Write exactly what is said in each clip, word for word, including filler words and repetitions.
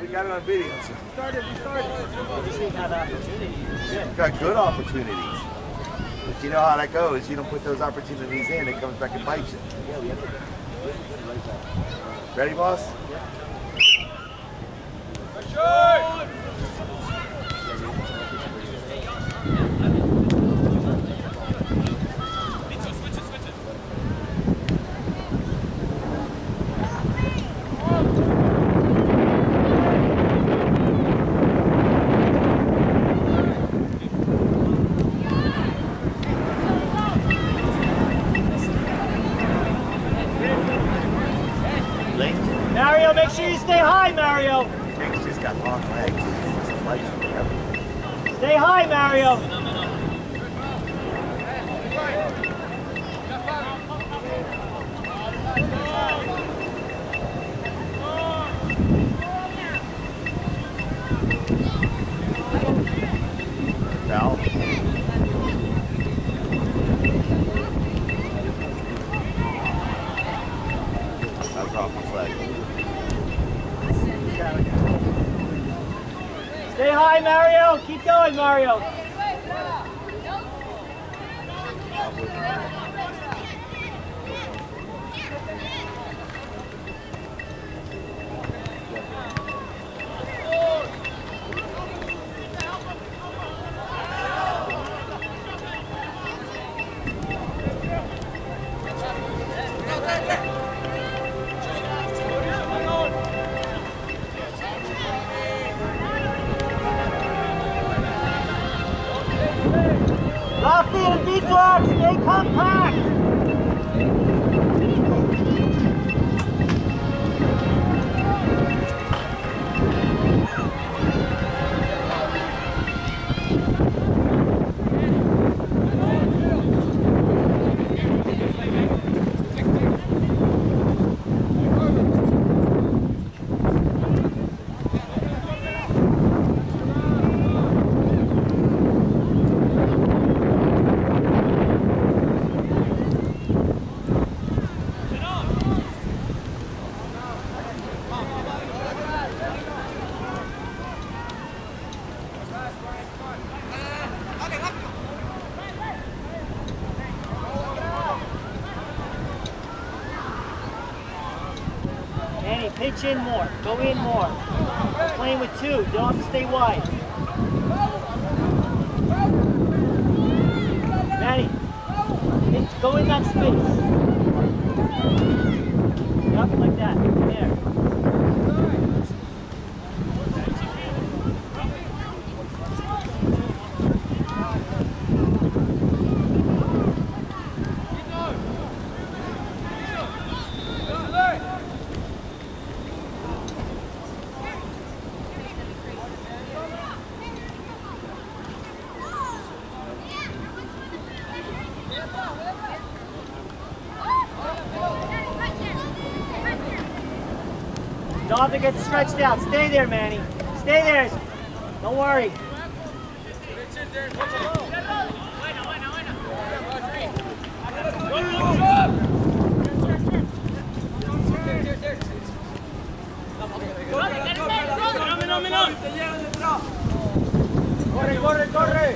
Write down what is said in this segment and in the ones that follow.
We got it on video. So. We started, we started. We just didn't have opportunities. We've got good opportunities. But you know how that goes. You don't put those opportunities in, it comes back and bites you. Yeah, we have to. Ready, boss? Yeah. Sure. Mario, make sure you stay high, Mario. Jake's just got long legs. He's just light. Stay high, Mario. Foul. That's off the flag. Stay high, Mario. Keep going, Mario. Rafi and V-Dog, stay compact! Danny, pitch in more. Go in more. We're playing with two. Don't have to stay wide. Danny, pitch, go in that space. Up like that. There. Don't have to get stretched out. Stay there, Manny. Stay there. Don't worry. Corre, corre, corre.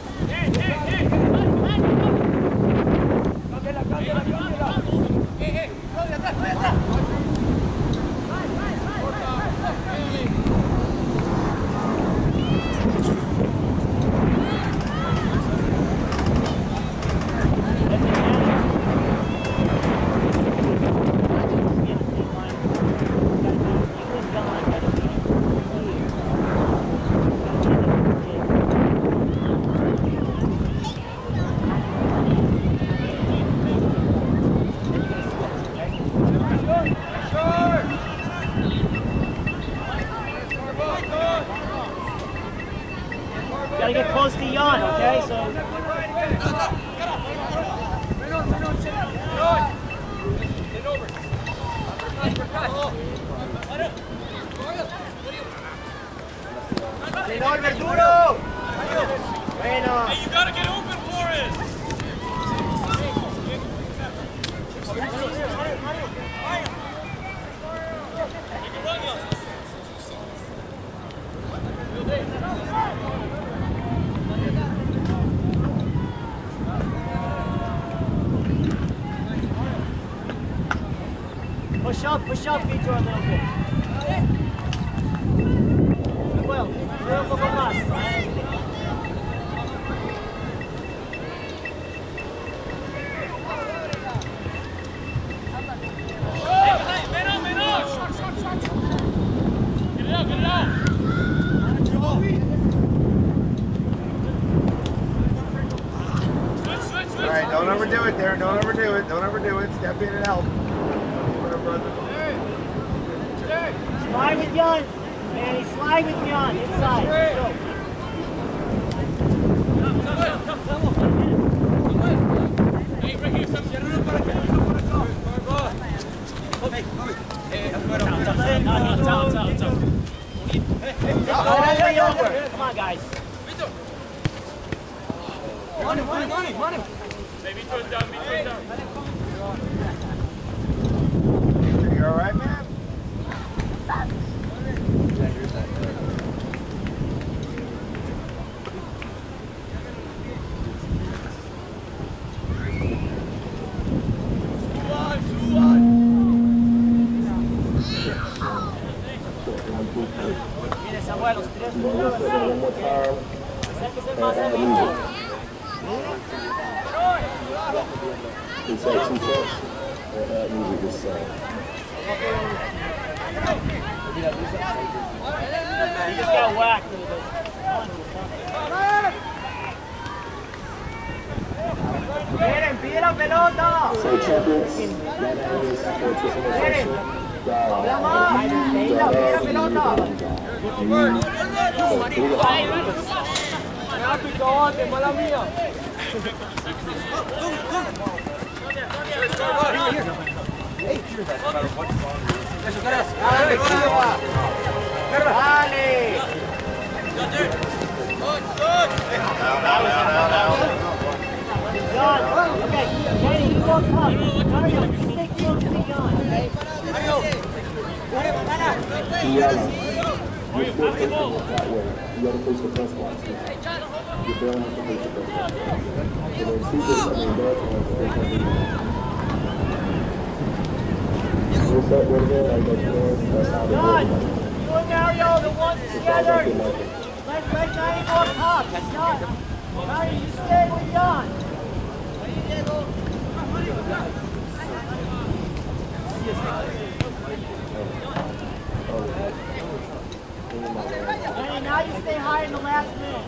Gotta get close to Jan, okay? So. Enorme, duro! Bueno. Hey, you gotta get open for it! up, push up, Vitor, a little bit. Well, sube un poco más. Alright, don't overdo it there. Don't overdo it. Don't overdo it. Step in and help. Slide with Jan. Manny, slide with Jan. Inside. Let's go. Come on, guys. Money, money, money, money. Hey, Vitor's down, Vitor's down. You alright, man? Tienes, abuelos, tres puntos. Acérquese más a Vitor. It's like two cents. And that music is sad. He just got whacked. Miren, pide la pelota. So champions, that is for participation. Habla más. Pide la pelota. Rápido, antes, mala mía. Dale. John, okay, Danny, you go up. Mario, you stay close to John, okay? Diana, you're still taking it that way. You gotta push the press box. You don't have to push the press box. So then see this, I mean, that's what we'll set right there, like that's yours, that's how they John, do it. you and Mario, the ones together. Let, let Danny go up top. That's not. Mario, you stay with John. Danny, now you stay high in the last minute.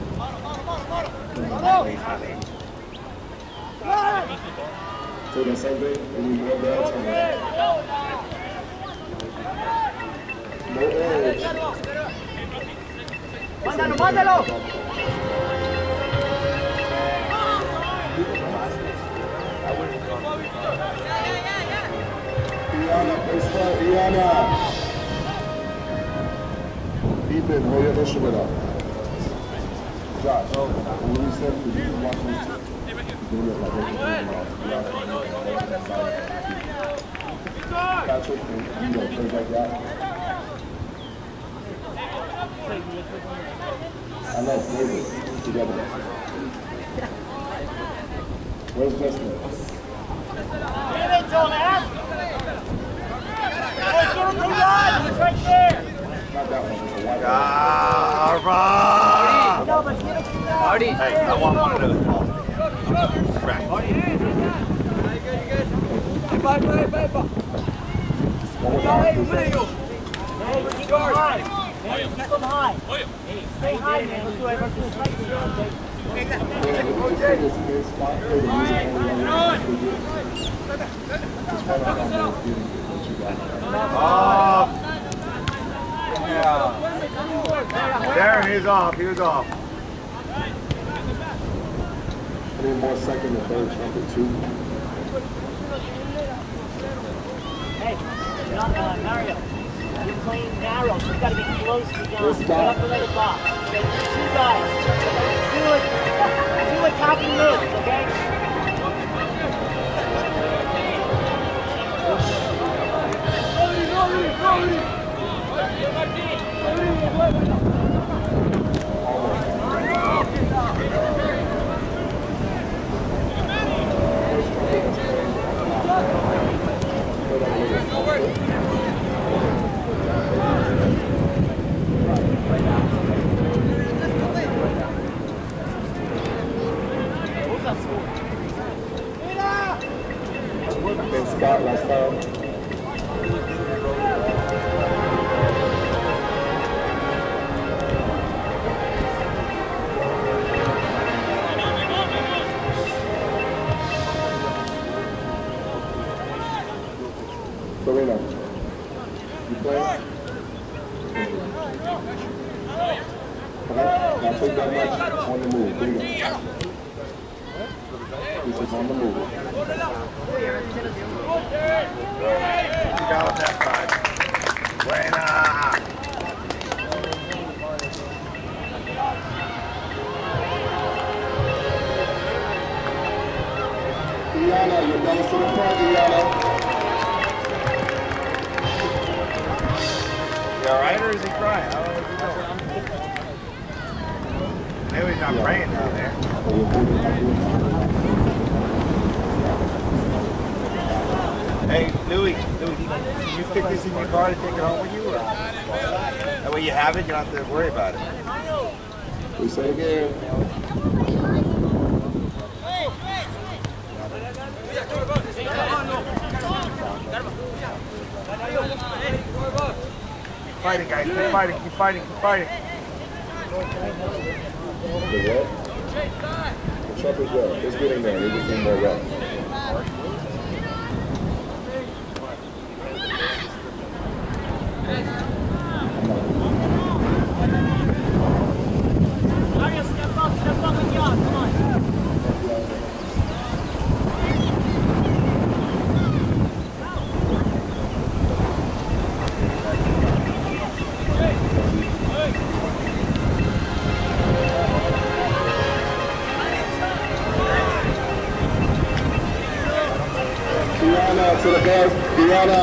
So the same thing, and you go down to no edge. Mándalo, mándalo. Diana, play smart, Diana. Ethan, hold your instrument up. Josh, when we said for you to watch this, doing it like Patrick, you know, things like that. I love David together. Where's Justin? Give it to him, man. Hey, give him to Ron. He's right there. Not that one, it's a white Garva! No, but give it to Ron. Hey, I want one of those balls. Right. Vai, vai, vai, vai. Hey, keep him high. Hey, keep him high. Hey, stay high, man. Let's do it. Let's do it right here, okay? Oh. Yeah. Darren, he was off. He was off. I need more second and third trumpet too. Hey, John, uh, Mario, you're playing narrow, so you got to be close to John. Right up the right box. Okay, two guys. Two, two attacking moves, okay? take that much on the move. Bring it. This is on the move. You got him that time. Buena. Iana, you're down to the front, Iana. You alright, or is he crying? I don't know if he's doing. Maybe he's not praying down there. Hey, Louis, Louis, can you pick this in your car to take it home with you? Or? That way you have it, you don't have to worry about it. We say it again. Keep fighting, guys. Keep fighting, keep fighting, keep fighting. The what? The truck is well. It's getting there. They just need more rest. Mario, step up, step up and yawn, come on. Diana, to the bus. Diana.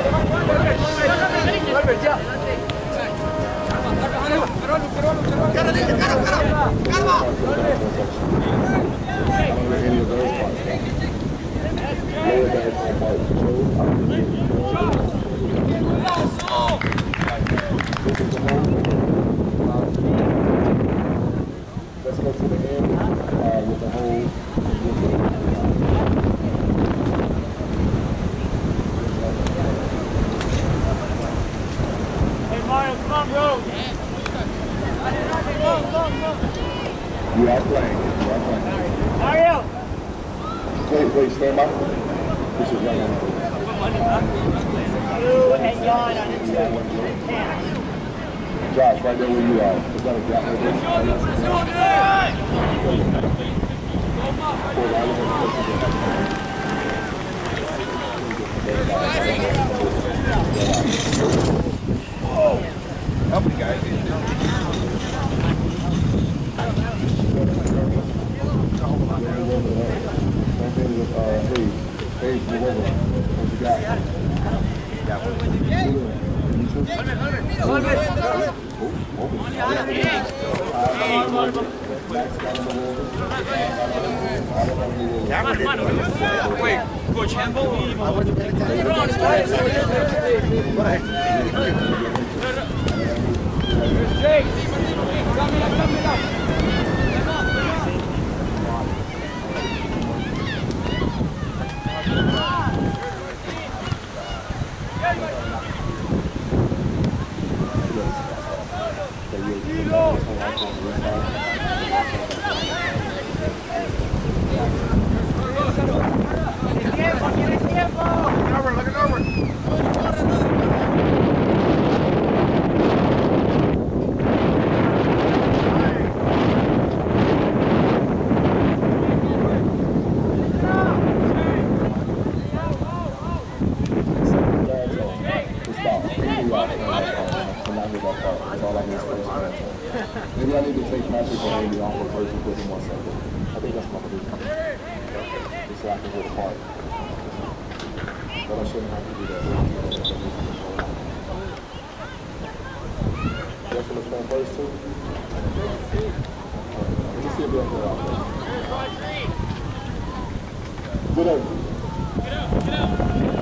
Let's go to the end uh, with the whole. Mario, come on, bro. You are playing. You are playing. Mario. Wait, wait, stand by. This is right on. You and yawn on the two. Hands. Josh, right there where you are. Is that a gap right there? Help me, guys. Hey, move over. What you got? Wait, Coach Campbell? Maybe I need to take Patrick and Amy off of first and put him on second. I think that's my prediction. Just so I can go apart. But I shouldn't have to do that. Just going to play first too? Let me see if they'll go out there. Good up. Get out, get out.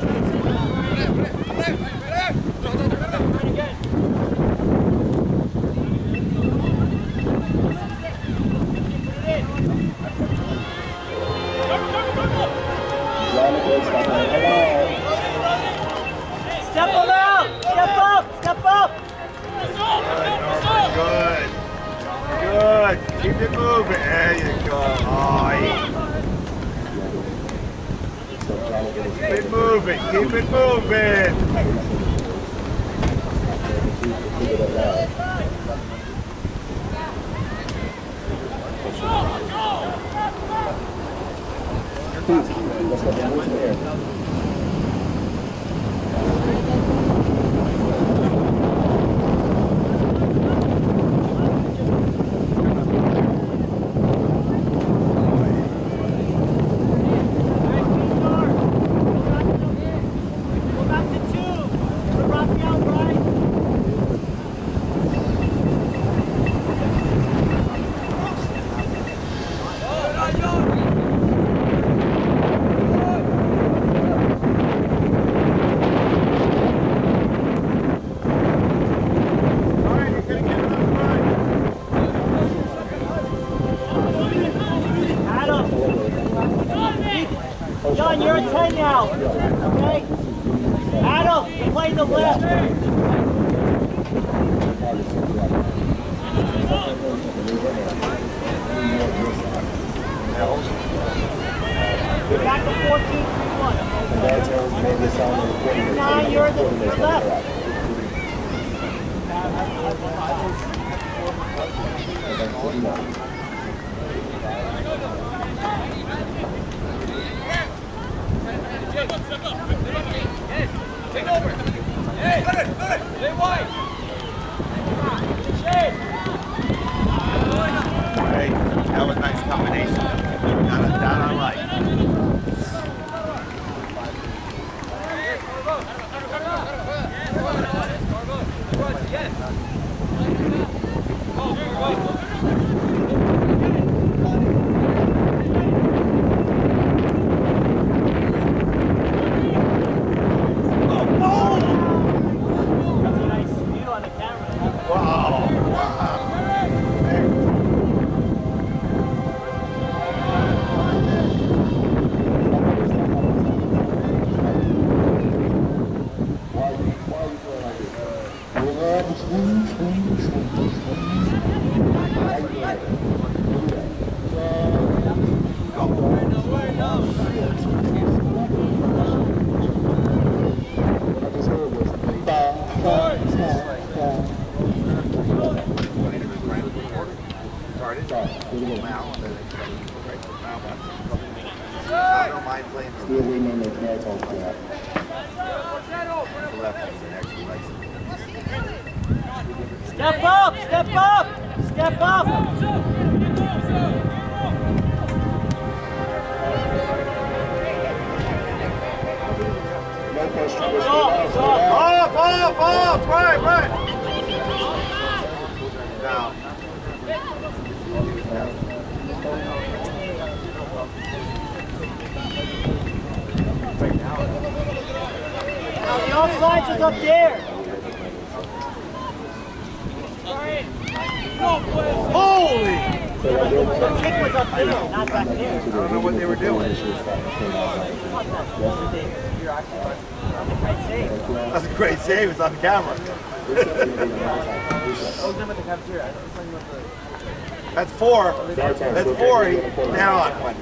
Step them out! Step up! Step up! Good, good. Keep it moving. There you go. Oh, keep it moving. Keep it moving. out. Okay? Adam, you're playing the left. You're back to fourteen three one. Nine, you're the you're left. Take over. Hey, good, good. Stay wide. Shade. Hey, that was a nice combination. Down, down on light. Yes. I don't mind playing the Still waiting on the catch on that. left is an extra license. Step up! Step up! Step up! No question. Off! Off! Off! Off! Off! Right! Right! Now. Now the offsides is up there. Holy! The kick was up there, not back there. I don't know what they were doing. Great save. That's a great save. It's on camera. That's four. That's four. Now on one.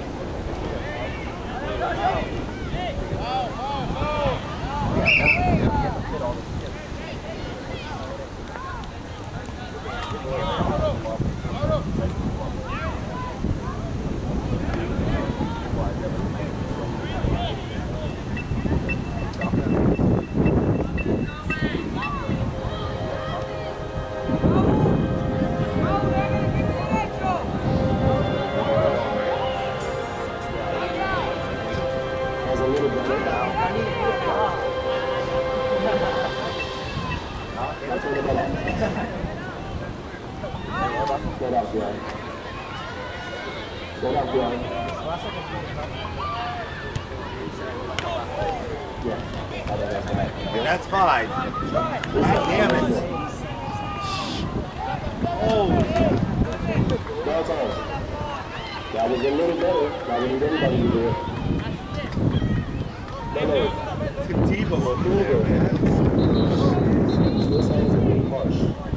Yeah, that's fine. God damn it. Oh. That's all. That was a little better. That was everybody to do it. It's a Tebow over there, man. This is a bit harsh.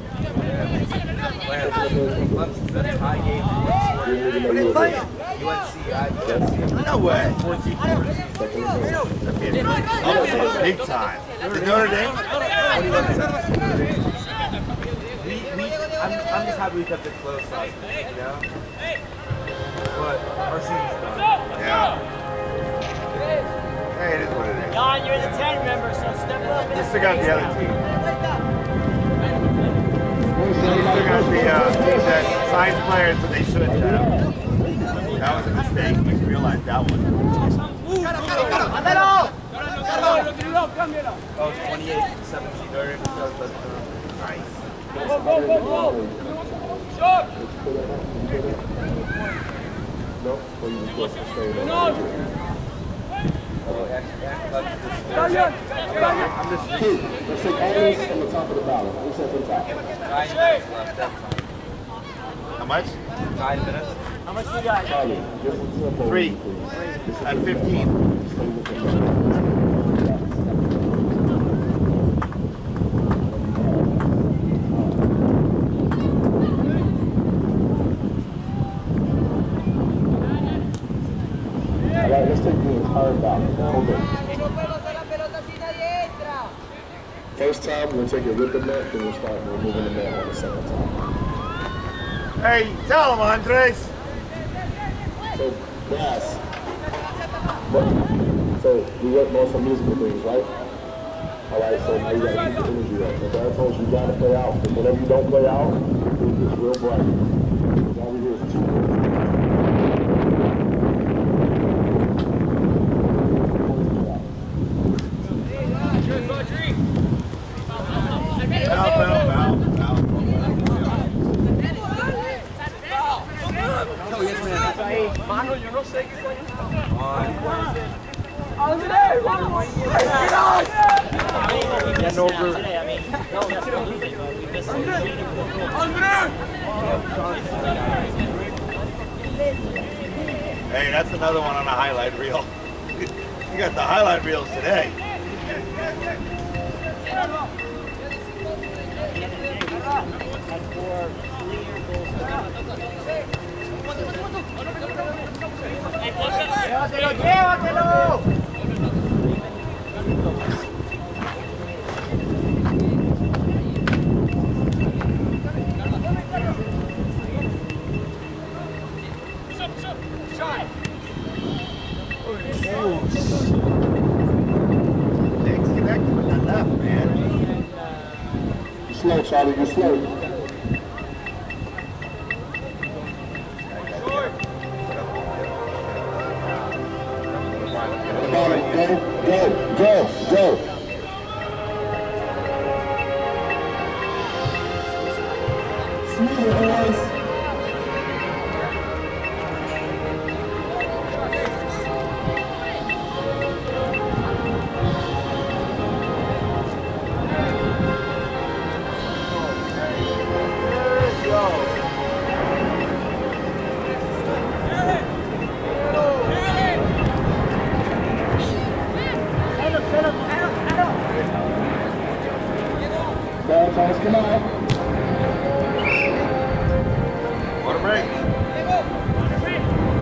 What are you playing? U N C, I No way. Big time. The Notre Dame? We, we, I'm, I'm just happy we kept it close last week, you know? But our season's done. Yeah. Hey, it is what it is. John, you're the ten member, so step up. You still got the other team. You still got the uh, team that signs players that they shouldn't have. That was a mistake. We realized that one. Oh, twenty-eight, seventeen, thirty. Nice. Go, go, go, go! Shot! No, or you just supposed to stay there. I'm just Two. Let's take all this from the top of the ballot. Who said to the top? nine minutes left. That's How much? nine minutes. How much you got? Charlie, this is simple. Three. At fifteen. stay with the All right, let's take the entire back. Hold it. First time, we'll take it with the net, then we'll start removing the net on the second time. Hey, tell him, Andres. So, gas. But, so, we work more some musical things, right? Alright, so now you gotta keep the energy up. So I told you, you gotta play out. Because whenever you don't play out, it gets real bright. All we do is two minutes. Foul, foul, foul, foul. Mano, yo no sé qué coño está pasando. Getting over. Today, I mean, no, absolutely. But we missed some Hey, that's another one on the highlight reel. You got the highlight reels today. had four clear goals for ¡Llévatelo, llévatelo! Slow, Charlie, you're slow. Go, go, go, go. Smoother, boys. Ball, come on. What a break.